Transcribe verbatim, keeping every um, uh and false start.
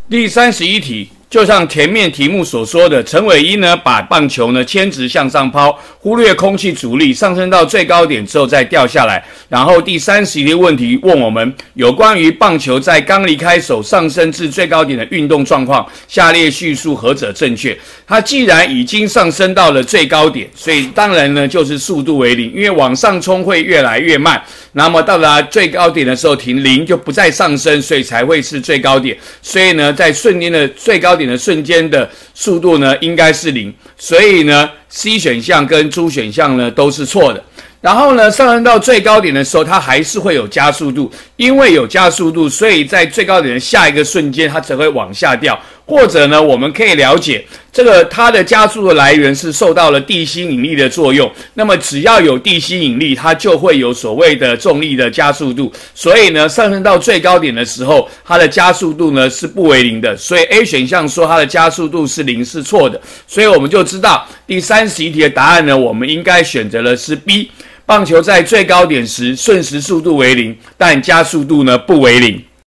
第三十一题，就像前面题目所说的，陈伟英呢把棒球呢牵直向上抛，忽略空气阻力，上升到最高点之后再掉下来。然后第三十一题问题问我们有关于棒球在刚离开手上升至最高点的运动状况，下列叙述何者正确？它既然已经上升到了最高点，所以当然呢就是速度为零，因为往上冲会越来越慢。那么到达最高点的时候停零，就不再上升，所以才会是最高点。所以呢，在瞬间的最高点的瞬间的速度呢，应该是零。所以呢 ，C 选项跟 D 选项呢都是错的。然后呢，上升到最高点的时候，它还是会有加速度，因为有加速度，所以在最高点的下一个瞬间，它才会往下掉。或者呢，我们可以了解，这个它的加速的来源是受到了地心引力的作用。那么只要有地心引力，它就会有所谓的重力的加速度。所以呢，上升到最高点的时候，它的加速度呢是不为零的。所以 A 选项说它的加速度是零是错的。所以我们就知道第三十一题的答案呢，我们应该选择的是 B。棒球在最高点时，瞬时速度为零，但加速度呢不为零。